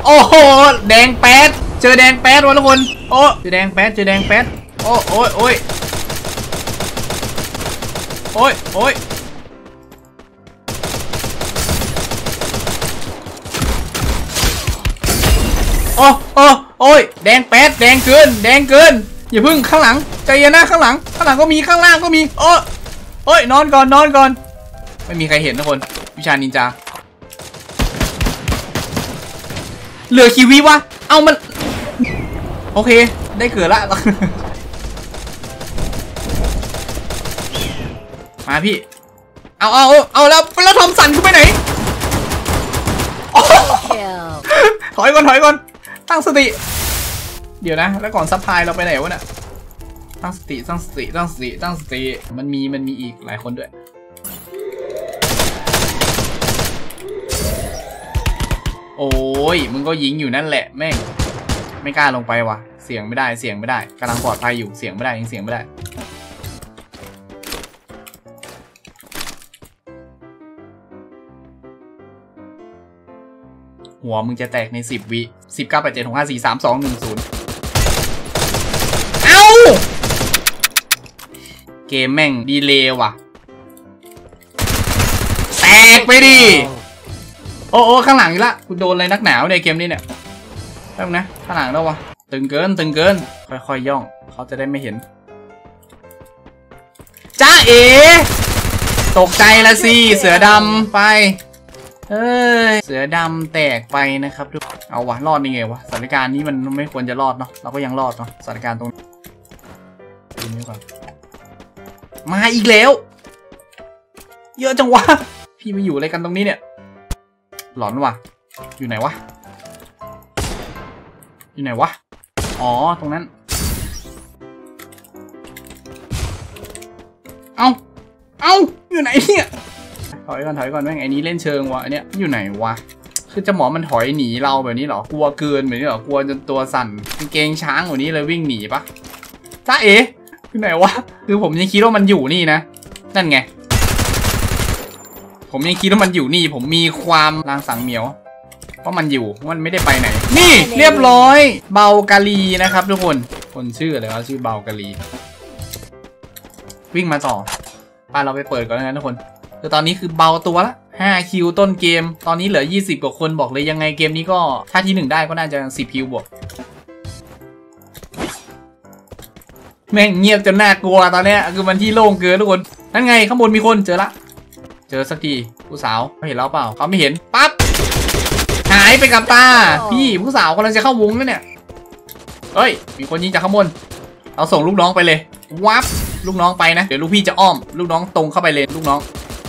โอ้โหแดงแป๊ดเจอแดงแป๊ดวะทุกคนโอ้เจอแดงแป๊ดเจอแดงแป๊ดโอ้โอ้ยโอ้ยโอ้ยโอ้ยโอ้โอ้โอ้ยแดงแป๊ดแดงเกินแดงเกินอย่าพึ่งข้างหลังใจเย็นนะข้างหลังก็มีข้างล่างก็มีโอ้โอ้ยนอนก่อนนอนก่อนไม่มีใครเห็นทุกคนวิชานินจาเหลือคิวิวะเอามันโอเคได้เกิดละมาพี่เอาแล้วทอมสันขึ้นไปไหนถอยก่อนตั้งสติเดี๋ยวนะแล้วก่อนซัพพลายเราไปไหนวะเนี่ยตั้งสติมันมีอีกหลายคนด้วยโอ้ยมึงก็ยิงอยู่นั่นแหละแม่งไม่กล้าลงไปว่ะเสียงไม่ได้กำลังปลอดภัยอยู่เสียงไม่ได้เสียงไม่ได้หัวมึงจะแตกใน10 วิ10 9 8 7 6 5 4 3 2 1 0เอ้าเกมแม่งดีเลย์ว่ะแตกไปดิโอ้ข้างหลังอีกละกูโดนอะไรนักหนาวในเกมนี้เนี่ยแป๊บนะข้างหลังแล้ววะตึงเกินค่อยย่องเขาจะได้ไม่เห็นจ้าเอ๋ตกใจละสิเสือดำไปเสือดำแตกไปนะครับทุกเอาวะรอดยังไงวะสถานการณ์นี้มันไม่ควรจะรอดเนาะเราก็ยังรอดเนาะสถานการณ์ตรงนี้ก่อนมาอีกแล้วเยอะจังวะพี่มาอยู่อะไรกันตรงนี้เนี่ยหลอนว่ะอยู่ไหนวะอ๋อตรงนั้นเอาอยู่ไหนเนี่ยถอยก่อนแม่งไอ้นี้เล่นเชิงวะอันเนี้ยอยู่ไหนวะคือจะหมอมันถอยหนีเราแบบนี้เหรอกลัวเกินแบบนี้เหรอกลัวจนตัวสั่นเกงช้างกว่านี้เลยวิ่งหนีปะจ้าเอ๋อยู่ไหนวะคือผมยังคิดว่ามันอยู่นี่นะนั่นไงผมยังคิดว่ามันอยู่นี่ผมมีความรางสังเหมียวเพราะมันอยู่มันไม่ได้ไปไหนนี่เรียบร้อยเบากาลีนะครับทุกคนชื่ออะไรวะชื่อเบากาลีวิ่งมาต่อไปเราไปเปิดก่อนนะทุกคนคือตอนนี้คือเบาตัวละ5 คิวต้นเกมตอนนี้เหลือ20 กว่าคนบอกเลยยังไงเกมนี้ก็ถ้าที่1ได้ก็น่าจะ10 คิวบวกแม่งเงียบจนน่ากลัวตอนนี้คือมันที่โล่งเกินทุกคนนั่นไงข้างบนมีคนเจอสักทีผู้สาวเขาเห็นเราเปล่าเขาไม่เห็นปั๊บหายไปกับตาพี่ผู้สาวกำลังจะเข้าวงแล้วเนี่ยเฮ้ยมีคนยิงจากข้างบนเราส่งลูกน้องไปเลยวับลูกน้องไปนะเดี๋ยวลูกพี่จะอ้อมลูกน้องตรงเข้าไปเลยลูกน้อง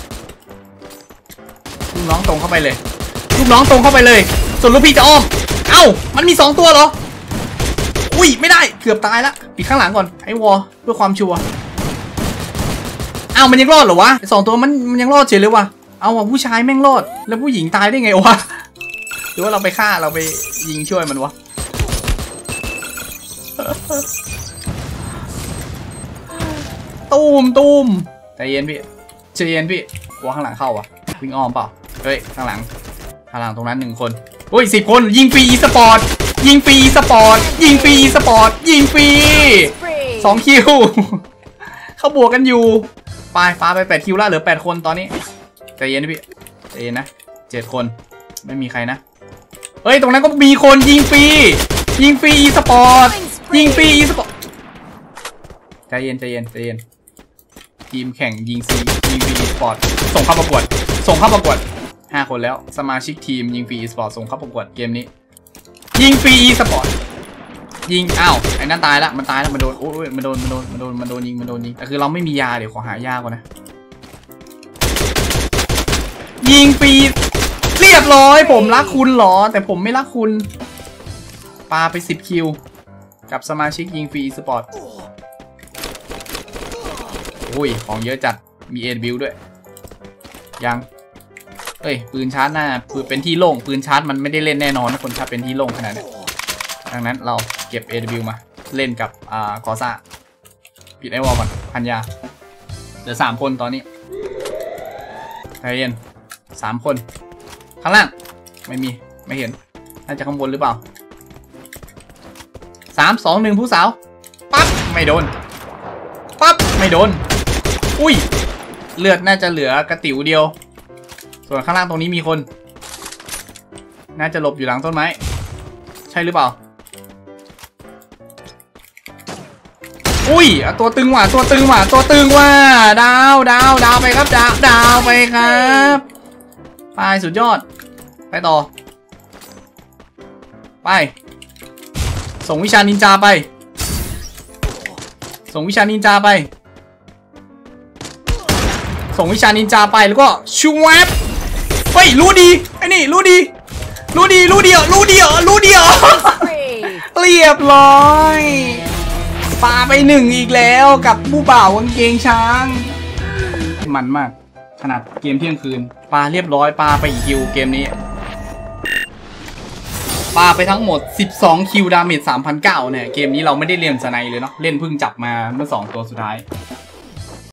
ตรงเข้าไปเลยส่วนลูกพี่จะอ้อมเอ้ามันมี2 ตัวเหรออุ้ยไม่ได้เกือบตายละปิดข้างหลังก่อนไอ้วอเพื่อความชัวร์อ้าวมันยังรอดเหรอวะ2 ตัวมันยังรอดเฉยเลยวะเอาว่ะผู้ชายแม่งรอดแล้วผู้หญิงตายได้ไงวะหรือว่าเราไปฆ่าเราไปยิงช่วยมันวะตูมใจเย็นพี่กลัวข้างหลังเข้าวะวิ่งอ้อมเปล่าเฮ้ยข้างหลังตรงนั้น1 คนโอ้ย10 คนยิงฟรีสปอร์ตยิงฟรี2 คิวเขาบวกกันอยู่ฟ้าไป8 คิวแล้วเหลือ8 คนตอนนี้ใจเย็นพี่ใจเย็นนะ7 คนไม่มีใครนะเฮ้ยตรงนั้นก็มีคนยิงฟรีสปอร์ตใจเย็นทีมแข่งยิงฟรีสปอร์ตส่งเข้าประกวด5 คนแล้วสมาชิกทีมยิงฟรีสปอร์ตส่งเข้าประกวดเกมนี้ยิงฟรีสปอร์ตอ้าวไอ้นั่นตายละมันโดนโอ้ยมันโดนยิงแต่คือเราไม่มียาเดี๋ยวขอหายาก่อนนะยิงฟรีเรียบร้อยผมรักคุณหรอแต่ผมไม่รักคุณปาไป10 คิวกับสมาชิกยิงฟรีสปอร์ตโอ้ยของเยอะจัดมีเอ็นบิลด้วยยังเอ้ยปืนชาร์จหน้าเป็นที่โล่งปืนชาร์จมันไม่ได้เล่นแน่นอนนะคนถ้าเป็นที่โล่งขนาดนี้ดังนั้นเราเก็บ AW มาเล่นกับกอซ่าปิดไอวอลก่อนพันยาเหลือ3 คนตอนนี้ใจเย็น3 คนข้างล่างไม่เห็นน่าจะข้างบนหรือเปล่า3 2 1ผู้สาวปั๊บไม่โดนปั๊บไม่โดนอุ้ยเลือดน่าจะเหลือกระติ๋วเดียวส่วนข้างล่างตรงนี้มีคนน่าจะหลบอยู่หลังต้นไม้ใช่หรือเปล่าอุ้ยตัวตึงว่ะตัวตึงว่ะตัวตึงว่ะดาวไปครับดาวไปครับไปสุดยอดไปต่อไปส่งวิชานินจาไปส่งวิชานินจาไปส่งวิชานินจาไปแล้วก็ชูแวบเฮ้ยรู้ดีไอ้นี่รู้เดียวเรียบร้อยปาไป1อีกแล้วกับผู้บ่าวกางเกงช้างมันมากขนาดเกมเที่ยงคืนปาเรียบร้อยปาไปอีกคิวเกมนี้ปาไปทั้งหมด12คิวดาเมจ 3,900 เนี่ยเกมนี้เราไม่ได้เล่นสไนเลยเนาะเล่นเพิ่งจับมาเมื่อ2ตัวสุดท้าย